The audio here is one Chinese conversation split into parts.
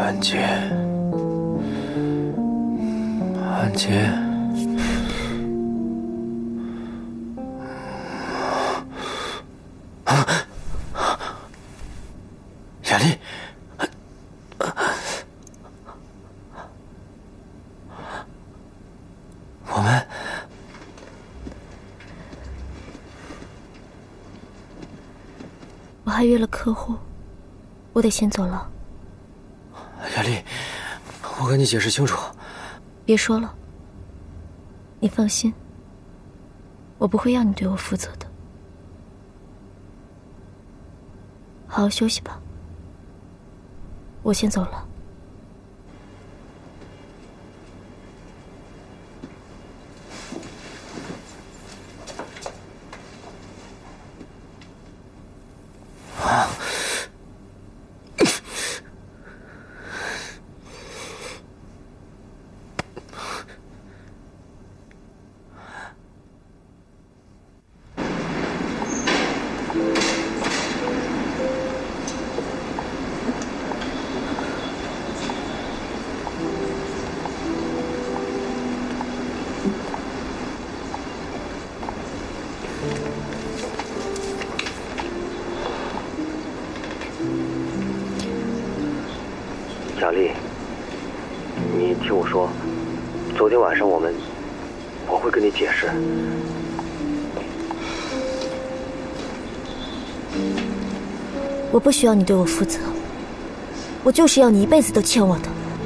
安杰，安杰，雅丽，我们。 我还约了客户，我得先走了。 雅丽，我跟你解释清楚。 别说了，你放心，我不会要你对我负责的。好好休息吧，我先走了。 雅丽，你听我说，昨天晚上我会跟你解释。 我不需要你对我负责，我就是要你一辈子都欠我的。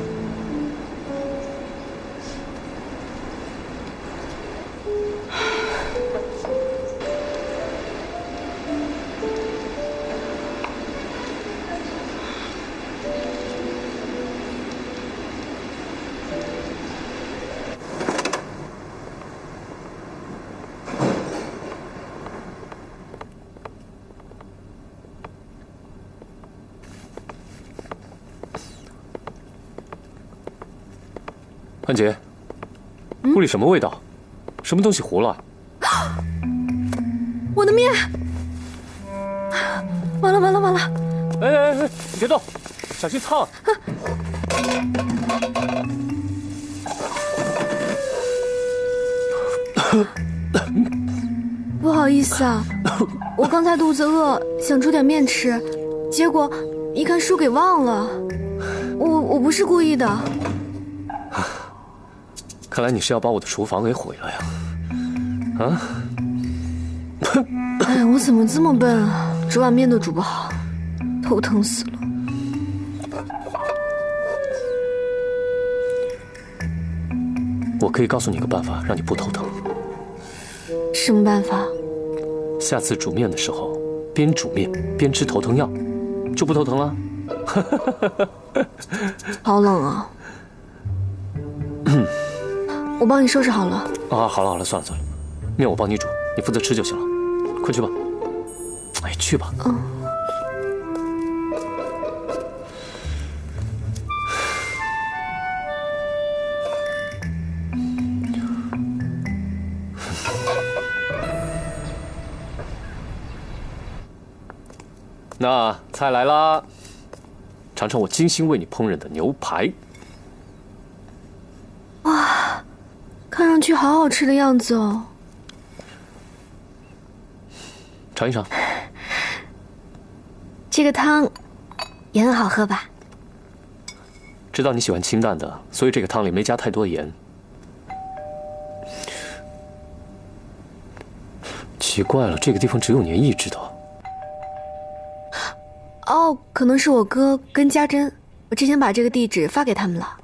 安杰，屋里什么味道？什么东西糊了？ 我的面！完了完了完了！ 哎，你别动，小心烫！ 不好意思啊，我刚才肚子饿，想煮点面吃，结果一看书给忘了。我不是故意的。 看来你是要把我的厨房给毁了呀！啊！ 哎，我怎么这么笨啊？煮碗面都煮不好，头疼死了。 我可以告诉你个办法，让你不头疼。 什么办法？ 下次煮面的时候，边煮面边吃头疼药，就不头疼了。 好冷啊！我帮你收拾好了。 啊，好了好了，算了算了，面我帮你煮，你负责吃就行了。快去吧。哎，去吧。嗯。那菜来啦，尝尝我精心为你烹饪的牛排。 哇，看上去好好吃的样子哦。 尝一尝。 这个汤也很好喝吧？ 知道你喜欢清淡的，所以这个汤里没加太多盐。奇怪了，这个地方只有年一知道。 哦，可能是我哥跟家珍，我之前把这个地址发给他们了。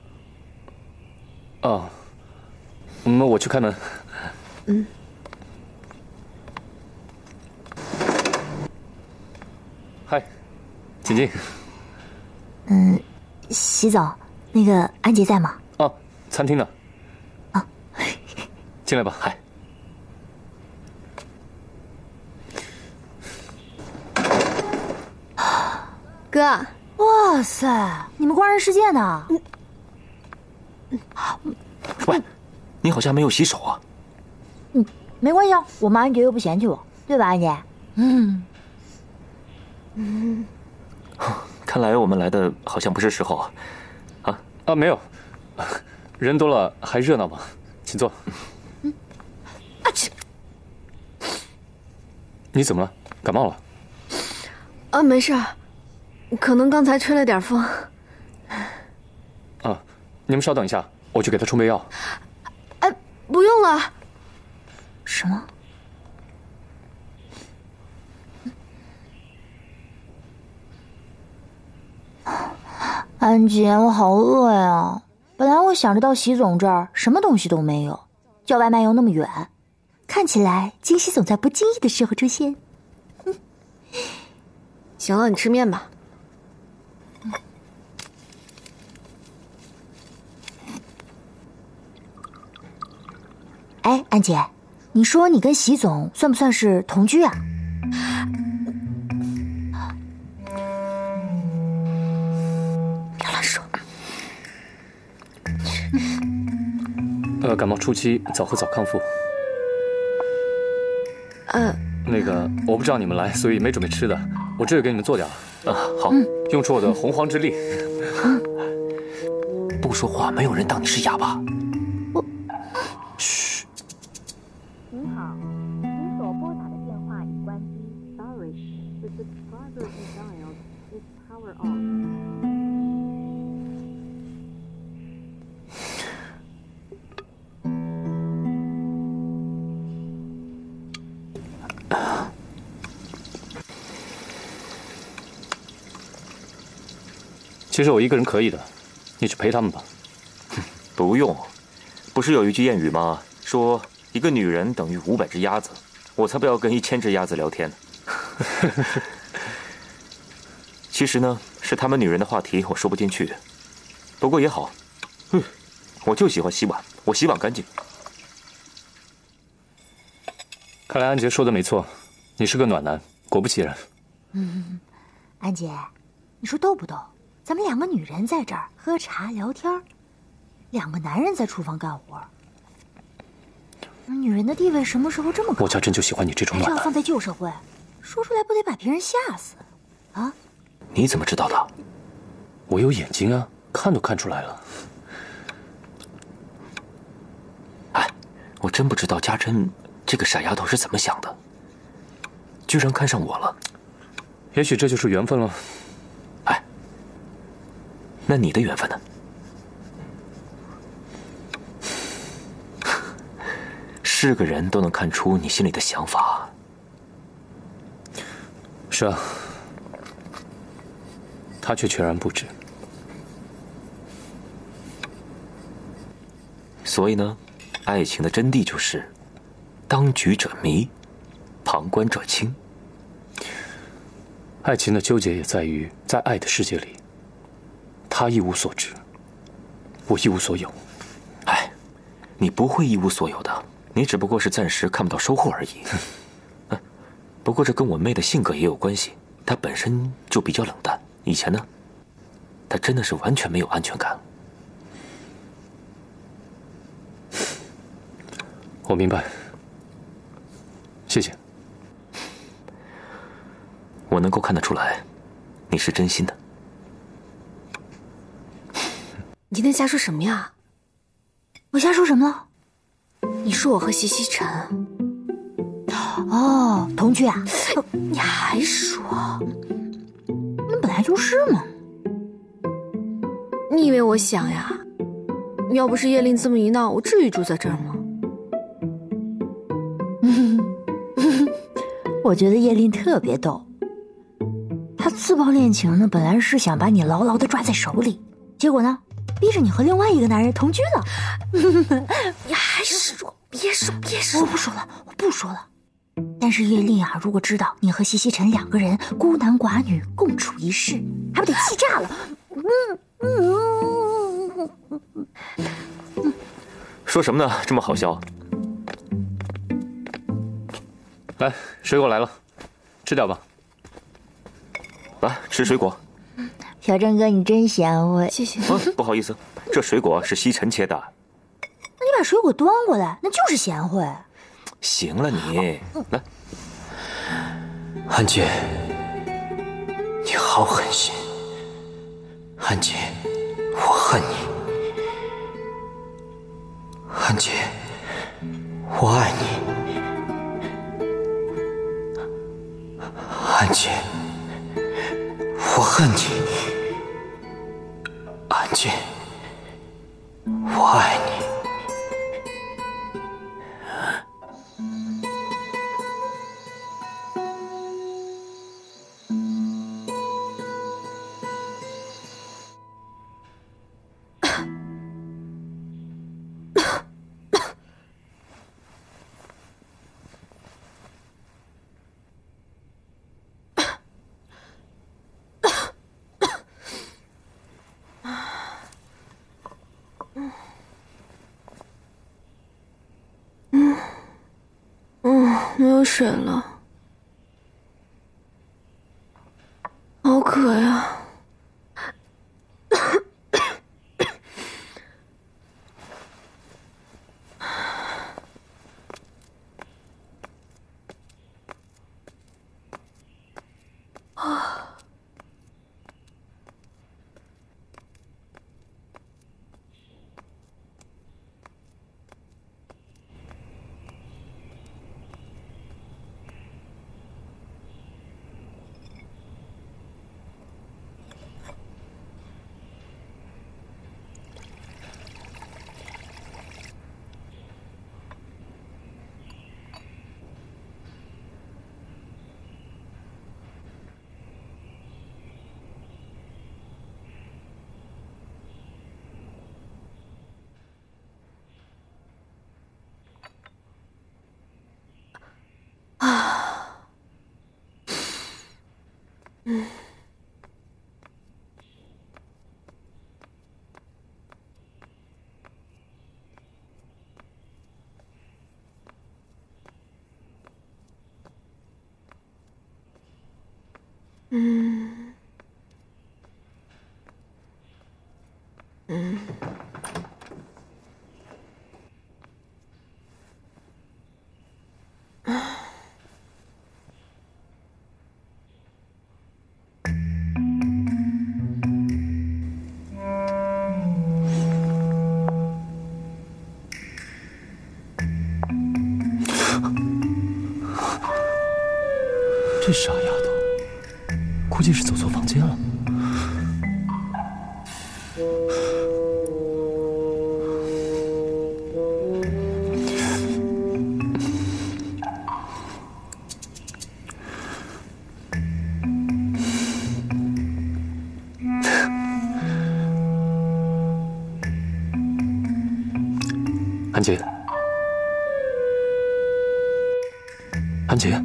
哦，那我去开门。 嗯。 嗨，请进。 嗯，洗澡，那个安杰在吗？ 哦，餐厅呢。 啊， 进来吧，嗨。 哥， 哇塞，你们光人世界呢？ 喂，你好像没有洗手啊。 没关系啊，我妈安杰又不嫌弃我，对吧，安杰？ 看看来我们来的好像不是时候啊。 没有，人多了还热闹吗？请坐。你怎么了？感冒了？ 没事，可能刚才吹了点风。 你们稍等一下，我去给他冲杯药。 不用了。 什么？安姐，我好饿呀！本来我想着到习总这儿什么东西都没有，叫外卖又那么远，看起来惊喜总在不经意的时候出现。 行了，你吃面吧。 哎，安姐，你说你跟习总算不算是同居啊？ 别乱说。 感冒初期早喝早康复。那个我不知道你们来，所以没准备吃的，我这就给你们做点了。 好， 用出我的洪荒之力。 不说话，没有人当你是哑巴。嘘。 您好，您所拨打的电话已关机。Sorry, the subscriber you dialed is power off. 其实我一个人可以的，你去陪他们吧。 不用，不是有一句谚语吗？说一个女人等于500只鸭子，我才不要跟1000只鸭子聊天呢。其实呢，是他们女人的话题我说不进去，不过也好，我就喜欢洗碗，我洗碗干净。 看来安杰说的没错，你是个暖男，果不其然。 安姐，你说逗不逗？咱们2个女人在这儿喝茶聊天，2个男人在厨房干活。女人的地位什么时候这么高？ 我家真就喜欢你这种暖男。 还是要放在旧社会，说出来不得把别人吓死啊？ 你怎么知道的？ 我有眼睛啊，看都看出来了。 哎，我真不知道家珍这个傻丫头是怎么想的，居然看上我了。 也许这就是缘分了。 哎，那你的缘分呢？是个人都能看出你心里的想法。 是啊，他却全然不知。 所以呢，爱情的真谛就是当局者迷，旁观者清。 爱情的纠结也在于，在爱的世界里，他一无所知，我一无所有。 哎，你不会一无所有的，你只不过是暂时看不到收获而已。不过这跟我妹的性格也有关系，她本身就比较冷淡，以前呢，她真的是完全没有安全感。 我明白，谢谢。 我能够看得出来，你是真心的。 你今天瞎说什么呀？ 我瞎说什么了？ 你说我和习西晨。 哦，同居啊？ 你还说？ 那本来就是嘛。 你以为我想呀？要不是叶琳这么一闹，我至于住在这儿吗？ 我觉得叶琳特别逗。她自曝恋情呢，本来是想把你牢牢地抓在手里，结果呢，逼着你和另外一个男人同居了。 你还说？别说，别说！ 我不说了，我不说了。但是叶琳啊，如果知道你和西西晨2个人孤男寡女共处一室，还不得气炸了？ 说什么呢？这么好笑？ 来，水果来了，吃掉吧。 来，吃水果。 小郑哥，你真贤惠。 谢谢。 不好意思，这水果是西晨切的。 那你把水果端过来，那就是贤惠。 行了你，来。 安杰，你好狠心， 安杰，我恨你。安杰，我爱你。安杰，我恨你。安杰，我爱你。 没有水了，好渴呀！ 这傻丫头，估计是走错房间了。安杰，安杰。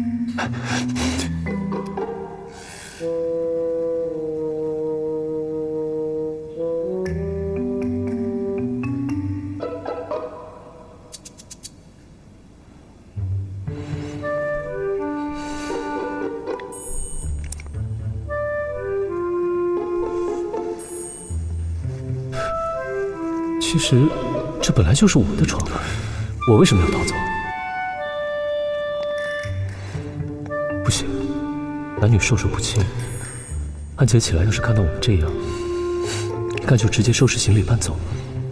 其实，这本来就是我的床啊，我为什么要逃走？不行，男女授受不亲。安杰起来要是看到我们这样，应该就直接收拾行李搬走了。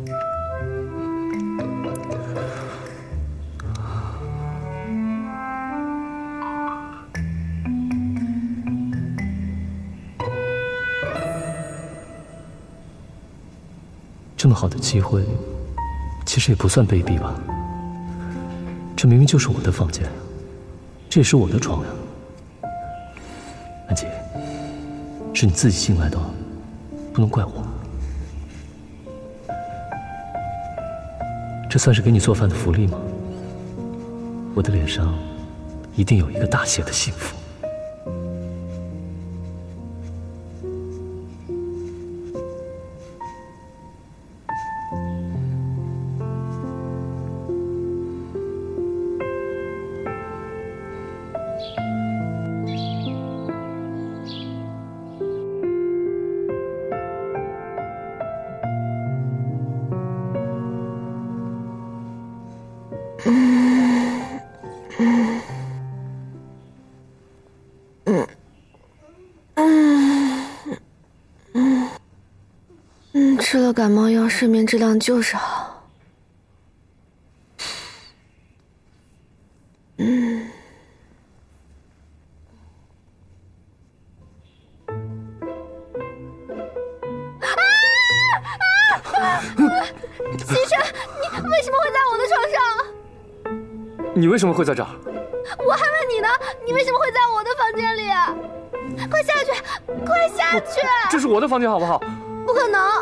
这么好的机会，其实也不算卑鄙吧。这明明就是我的房间，这也是我的床呀。安杰，是你自己进来的，不能怪我。这算是给你做饭的福利吗？我的脸上一定有一个大写的幸福。 吃了感冒药，睡眠质量就是好。 西辰，你为什么会在我的床上？ 你为什么会在这儿？ 我还问你呢，你为什么会在我的房间里？快下去，快下去！ 这是我的房间，好不好？ 不可能！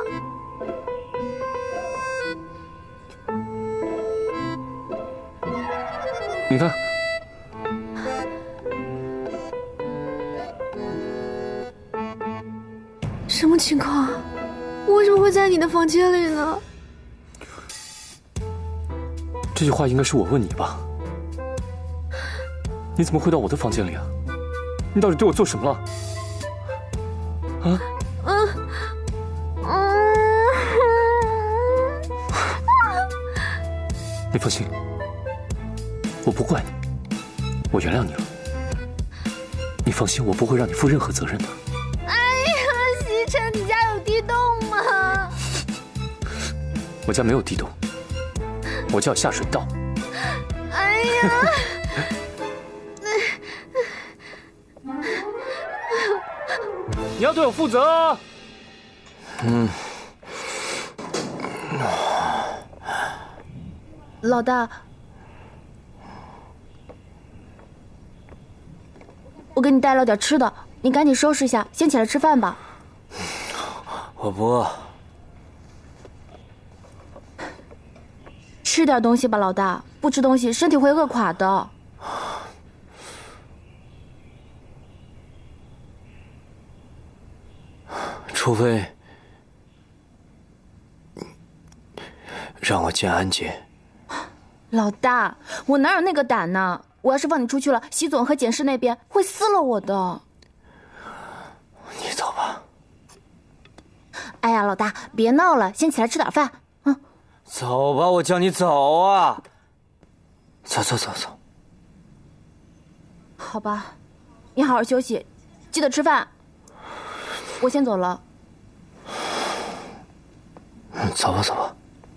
你看， 什么情况？我为什么会在你的房间里呢？ 这句话应该是我问你吧？你怎么会到我的房间里啊？你到底对我做什么了？啊？你放心，我不怪你，我原谅你了。你放心，我不会让你负任何责任的。 哎呀，西辰，你家有地洞吗？ 我家没有地洞，我家有下水道。 哎呀！ 你要对我负责啊！ 老大，我给你带了点吃的，你赶紧收拾一下，先起来吃饭吧。 我不饿。 吃点东西吧，老大，不吃东西身体会饿垮的。 除非让我见安杰。 老大，我哪有那个胆呢？我要是放你出去了，习总和简氏那边会撕了我的。 你走吧。 哎呀，老大，别闹了，先起来吃点饭。 走吧，我叫你走啊！走走走走。 好吧，你好好休息，记得吃饭。我先走了。 走吧走吧。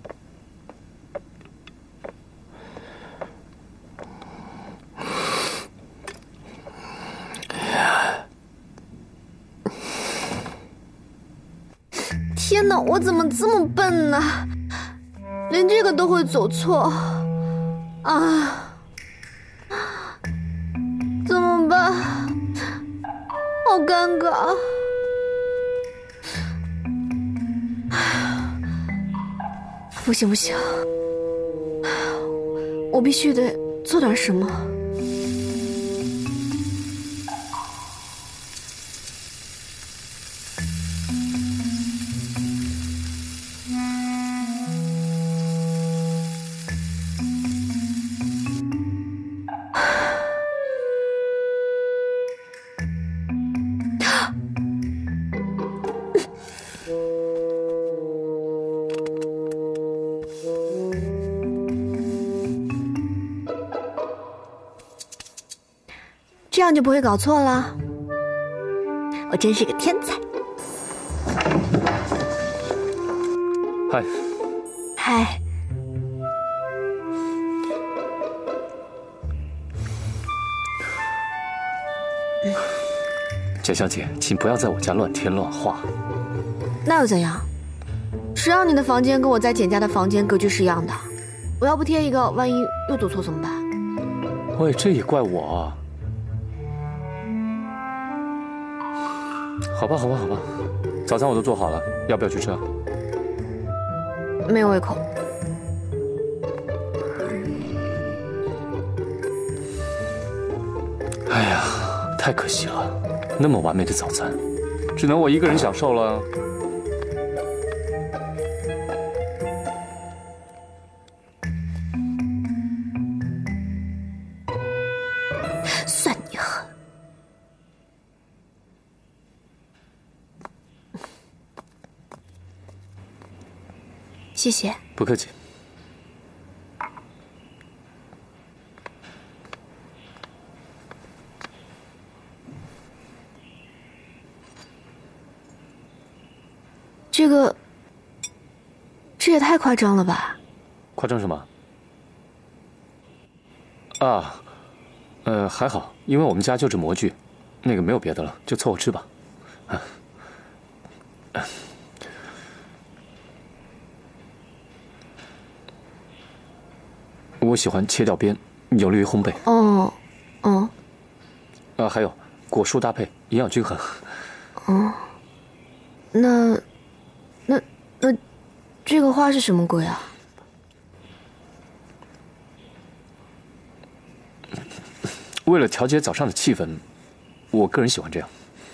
天哪，我怎么这么笨呢？连这个都会走错啊！怎么办？好尴尬。不行不行，我必须得做点什么。这样就不会搞错了。我真是个天才。 嗨。 嗨。 简小姐，请不要在我家乱添乱画。 那又怎样？谁让你的房间跟我在简家的房间格局是一样的？我要不贴一个，万一又读错怎么办？ 喂，这也怪我啊。好吧，好吧，好吧，早餐我都做好了，要不要去吃啊？ 没有胃口。 哎呀，太可惜了，那么完美的早餐，只能我一个人享受了。 算你狠。谢谢。 不客气。 这个这也太夸张了吧？ 夸张什么？啊，还好，因为我们家就这模具，那个没有别的了，就凑合吃吧。我喜欢切掉边，有利于烘焙。 哦，哦。 还有果蔬搭配，营养均衡。 哦，那这个花是什么鬼啊？ 为了调节早上的气氛，我个人喜欢这样。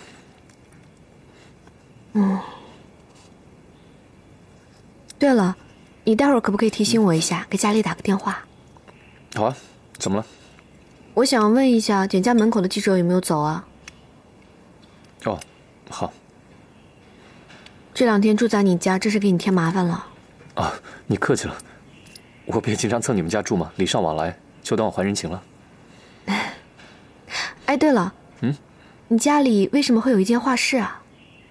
对了，你待会儿可不可以提醒我一下，给家里打个电话？ 好啊，怎么了？ 我想问一下，简家门口的记者有没有走啊？ 哦，好。 这2天住在你家，真是给你添麻烦了。 啊，你客气了，我别经常蹭你们家住嘛，礼尚往来，就当我还人情了。 哎，对了，你家里为什么会有一间画室啊？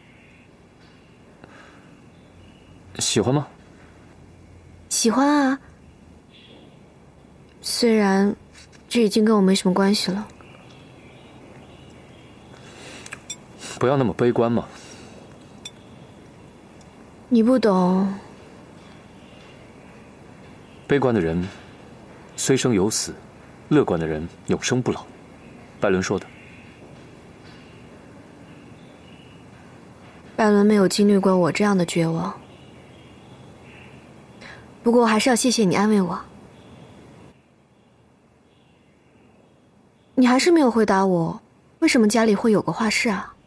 喜欢吗？ 喜欢啊，虽然这已经跟我没什么关系了。 不要那么悲观嘛。 你不懂。 悲观的人虽生有死，乐观的人永生不老。拜伦说的。 拜伦没有经历过我这样的绝望。不过我还是要谢谢你安慰我。你还是没有回答我，为什么家里会有个画室啊？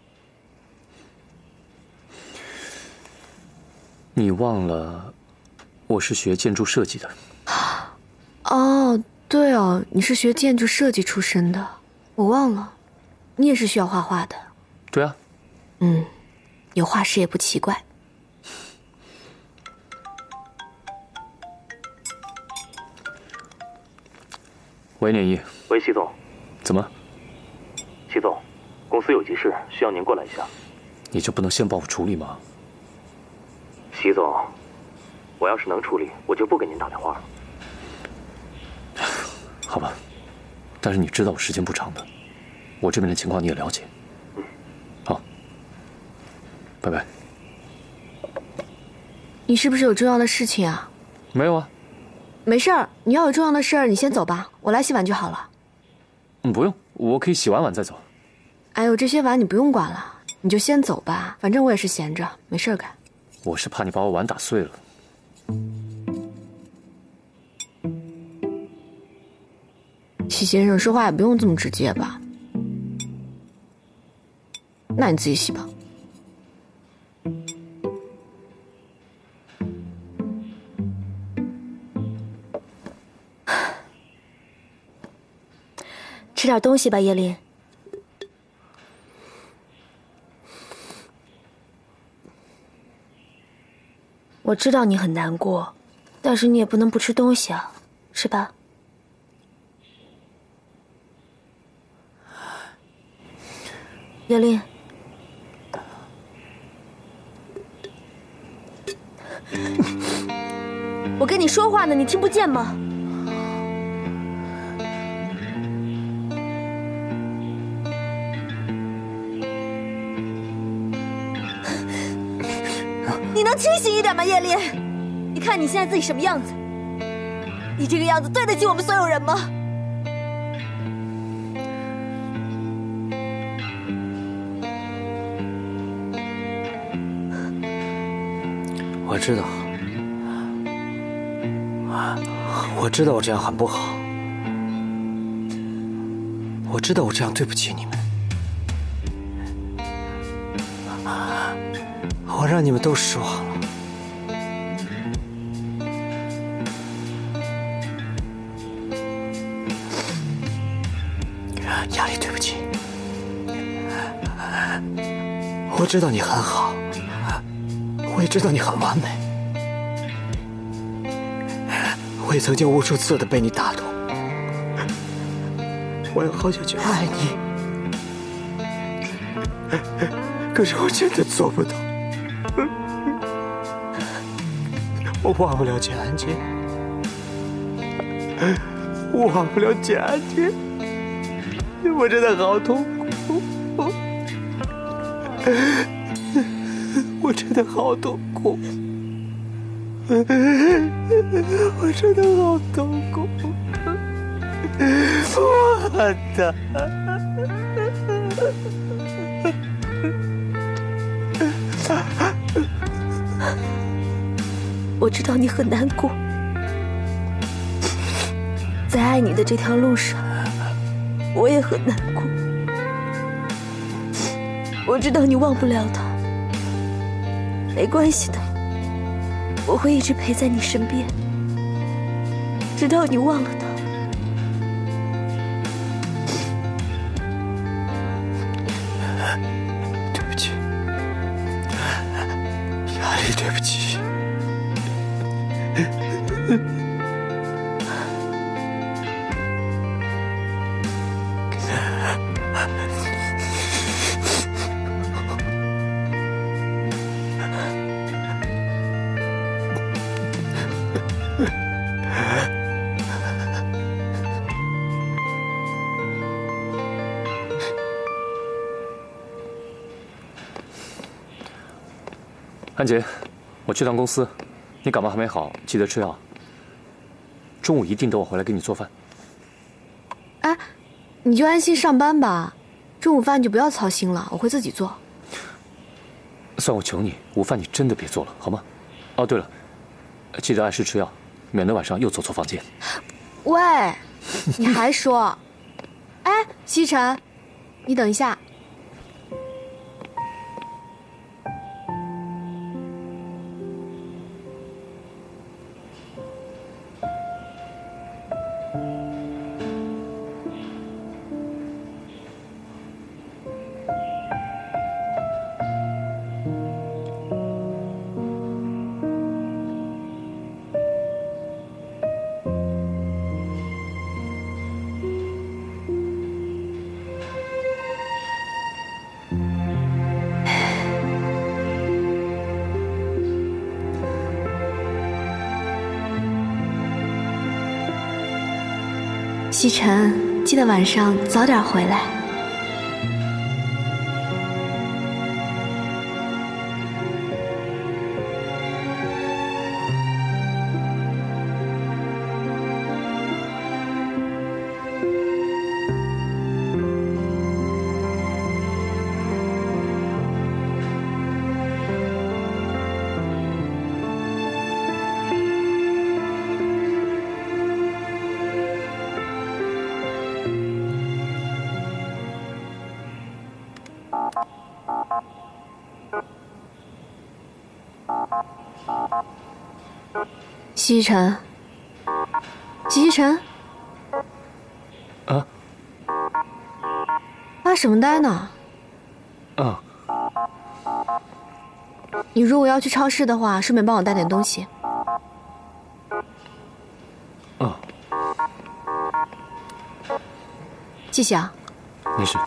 你忘了，我是学建筑设计的。 哦，对哦，你是学建筑设计出身的，我忘了，你也是需要画画的。 对啊。 有画室也不奇怪。 喂，念一。 喂，习总。 怎么？ 习总，公司有急事，需要您过来一下。 你就不能先帮我处理吗？ 习总，我要是能处理，我就不给您打电话了。 好吧，但是你知道我时间不长的，我这边的情况你也了解。好，拜拜。 你是不是有重要的事情啊？ 没有啊。 没事儿，你要有重要的事儿，你先走吧，我来洗碗就好了。 不用，我可以洗完碗再走。 哎呦，这些碗你不用管了，你就先走吧，反正我也是闲着，没事儿干。 我是怕你把我碗打碎了。 许先生说话也不用这么直接吧？那你自己洗吧。 吃点东西吧，叶琳。我知道你很难过，但是你也不能不吃东西啊，是吧？叶琳，我跟你说话呢，你听不见吗？你能清醒一点吗，叶琳？你看你现在自己什么样子？你这个样子对得起我们所有人吗？ 我知道，我知道我这样很不好，我知道我这样对不起你们，我让你们都失望了。亚丽，对不起，我知道你很好。我也知道你很完美，我也曾经无数次的被你打动，我也好想去爱你，可是我真的做不到， 我忘不了简安杰，我忘不了简安杰，我真的好痛苦，我真的好痛苦，我真的好痛苦，我的。 我知道你很难过，在爱你的这条路上，我也很难过。我知道你忘不了他，没关系的，我会一直陪在你身边，直到你忘了他。 对不起，雅丽，对不起。 安杰，我去趟公司，你感冒还没好，记得吃药。中午一定等我回来给你做饭。 哎，你就安心上班吧，中午饭就不要操心了，我会自己做。 算我求你，午饭你真的别做了，好吗？哦，对了，记得按时吃药，免得晚上又走错房间。 喂，你还说？哎，西晨，你等一下。西晨，记得晚上早点回来。西晨，西晨， 啊？ 发什么呆呢？ 啊。 你如果要去超市的话，顺便帮我带点东西。 啊。 谢谢啊。 没事。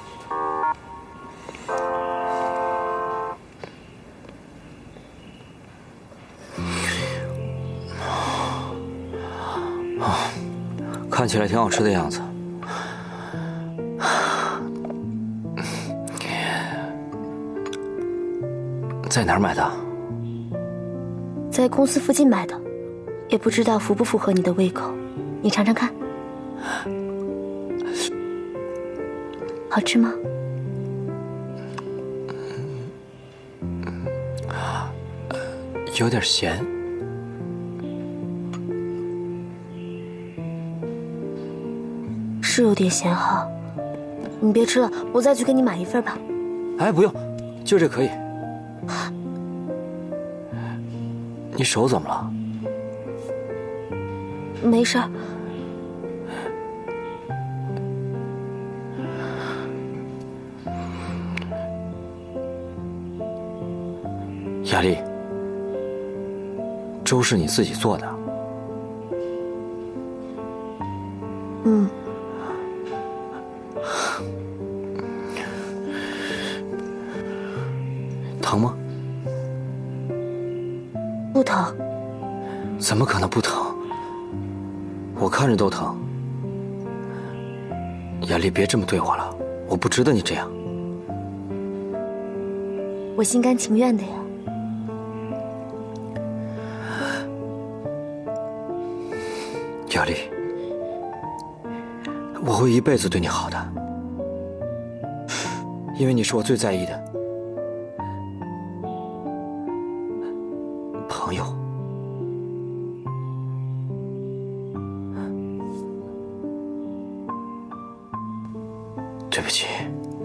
看起来挺好吃的样子。在哪儿买的？ 在公司附近买的，也不知道符不符合你的胃口，你尝尝看。好吃吗？ 有点咸。 是有点咸哈，你别吃了，我再去给你买一份吧。 哎，不用，就这可以。你手怎么了？ 没事儿。 雅丽，粥是你自己做的？ 嗯。 疼吗？ 不疼。 怎么可能不疼？我看着都疼。雅丽，别这么对我了，我不值得你这样。 我心甘情愿的呀。 雅丽，我会一辈子对你好的，因为你是我最在意的朋友。对不起。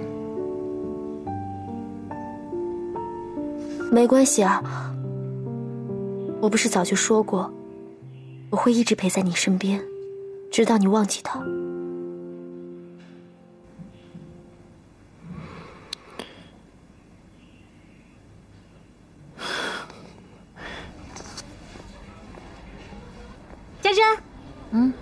没关系啊，我不是早就说过，我会一直陪在你身边，直到你忘记他。 家珍，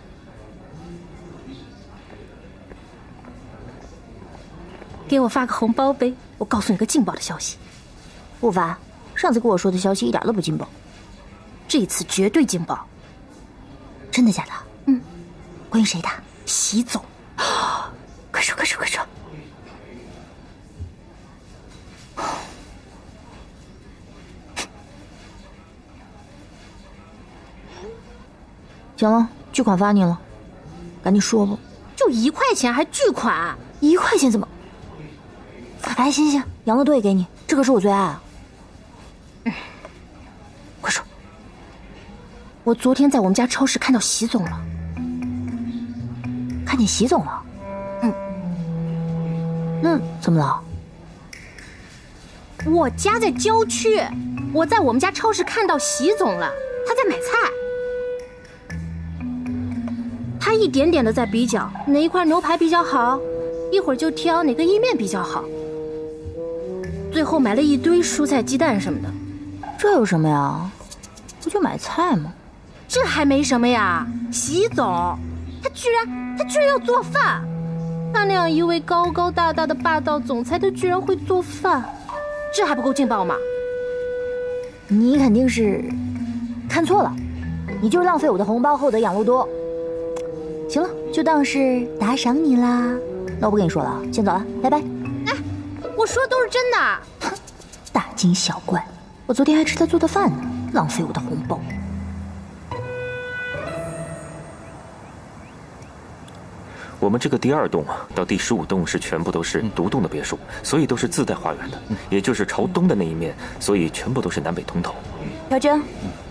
给我发个红包呗！我告诉你个劲爆的消息。 不发，上次跟我说的消息一点都不劲爆， 这次绝对劲爆。 真的假的？关于谁的？ 习总。 快说快说快说！行了，巨款发你了，赶紧说吧。 就1块钱还巨款 ？1块钱怎么？哎，行行，羊肉多也给你，这可是我最爱啊。快说！ 我昨天在我们家超市看到习总了。 看见习总了？那怎么了？ 我家在郊区，我在我们家超市看到习总了，他在买菜。他一点点的在比较哪一块牛排比较好，一会儿就挑哪个意面比较好，最后买了一堆蔬菜鸡蛋什么的。 这有什么呀？不就买菜吗？ 这还没什么呀，习总他居然要做饭，他那样一位高高大大的霸道总裁，他居然会做饭，这还不够劲爆吗？ 你肯定是看错了，你就是浪费我的红包厚得养路多。行了，就当是打赏你啦。那我不跟你说了，先走了，拜拜。 哎，我说的都是真的。 大惊小怪，我昨天还吃他做的饭呢，浪费我的红包。 我们这个第2栋到第15栋是全部都是独栋的别墅，所以都是自带花园的，也就是朝东的那一面，所以全部都是南北通透。 小珍，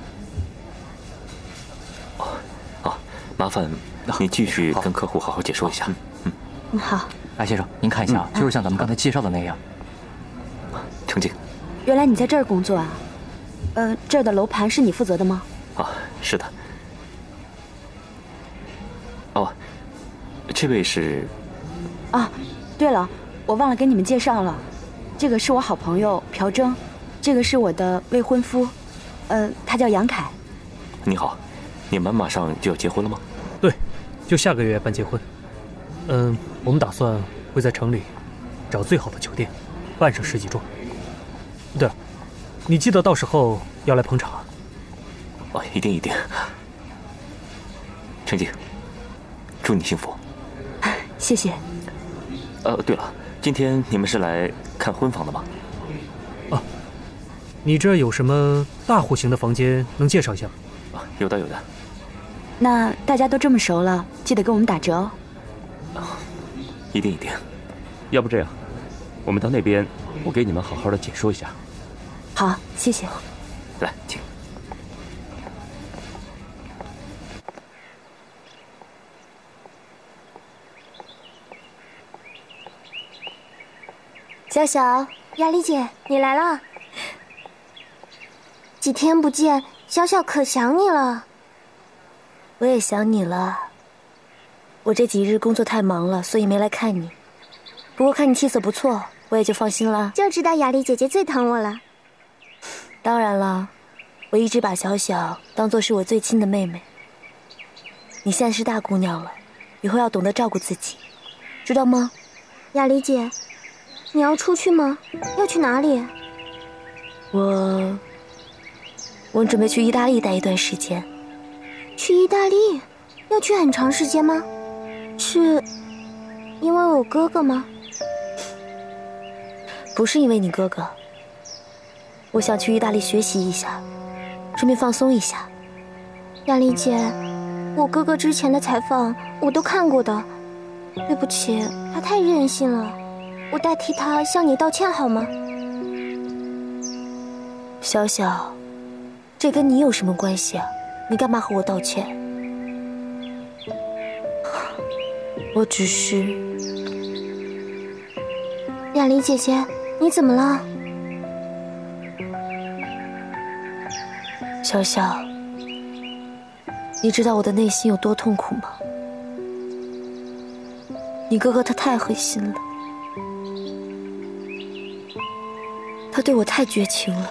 麻烦你继续跟客户好好解说一下。 好。 艾先生，您看一下，就是像咱们刚才介绍的那样。 程静， 原来你在这儿工作啊？这儿的楼盘是你负责的吗？ 是的。这位是…… 对了，我忘了跟你们介绍了，这个是我好朋友朴征，这个是我的未婚夫，他叫杨凯。 你好，你们马上就要结婚了吗？ 对，就下个月办结婚。我们打算会在城里找最好的酒店，办上10几桌。对了，你记得到时候要来捧场啊。 一定一定。程静，祝你幸福。 谢谢。 对了，今天你们是来看婚房的吗？ 你这有什么大户型的房间能介绍一下吗？ 有的。 那大家都这么熟了，记得给我们打折哦。 一定一定。 要不这样，我们到那边，我给你们好好的解说一下。 好，谢谢。 来，请。 小小，雅丽姐，你来了。几天不见，小小可想你了。 我也想你了。我这几日工作太忙了，所以没来看你。不过看你气色不错，我也就放心了。 就知道雅丽姐姐最疼我了。 当然了，我一直把小小当作是我最亲的妹妹。你现在是大姑娘了，以后要懂得照顾自己，知道吗？ 雅丽姐，你要出去吗？要去哪里？ 我我们准备去意大利待一段时间。 去意大利？要去很长时间吗？是因为我哥哥吗？ 不是因为你哥哥。我想去意大利学习一下，顺便放松一下。 雅丽姐，我哥哥之前的采访我都看过的，对不起，他太任性了，我代替他向你道歉好吗？ 小小，这跟你有什么关系啊？你干嘛和我道歉？我只是…… 雅丽姐姐，你怎么了？ 小小，你知道我的内心有多痛苦吗？你哥哥他太狠心了，他对我太绝情了。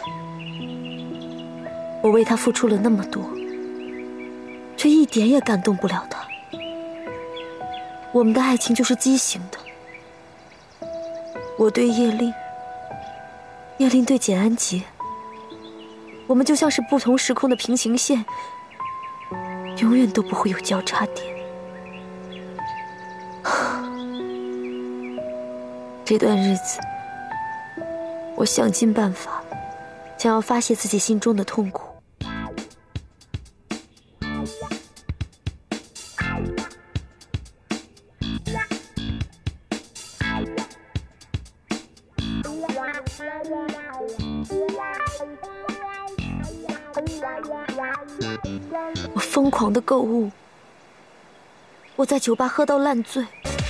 我为他付出了那么多，却一点也感动不了他。我们的爱情就是畸形的。我对叶令，叶令对简安杰，我们就像是不同时空的平行线，永远都不会有交叉点。这段日子，我想尽办法，想要发泄自己心中的痛苦。我疯狂的购物，我在酒吧喝到烂醉。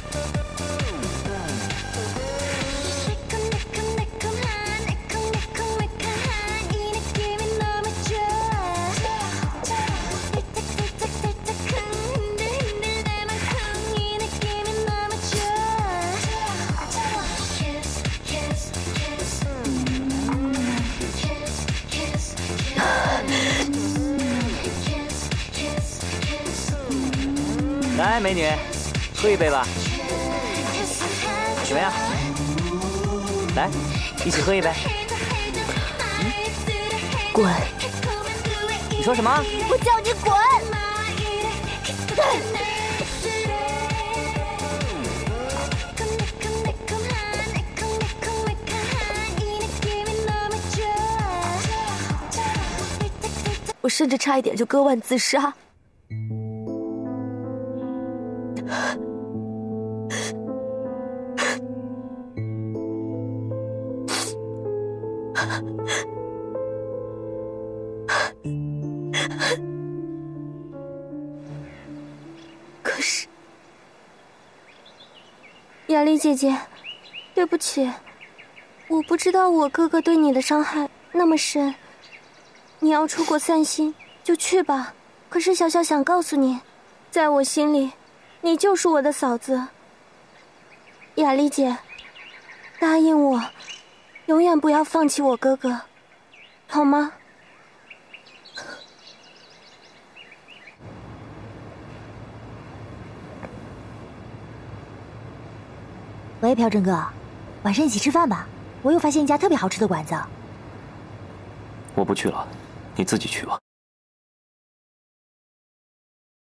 来，美女，喝一杯吧。怎么样？来，一起喝一杯。 滚！ 你说什么？ 我叫你滚！ 我甚至差一点就割腕自杀。可是， 雅丽姐姐，对不起，我不知道我哥哥对你的伤害那么深。你要出国散心就去吧，可是小小想告诉你，在我心里，你就是我的嫂子。雅丽姐，答应我，永远不要放弃我哥哥，好吗？ 喂，朴正哥，晚上一起吃饭吧，我又发现一家特别好吃的馆子。 我不去了，你自己去吧。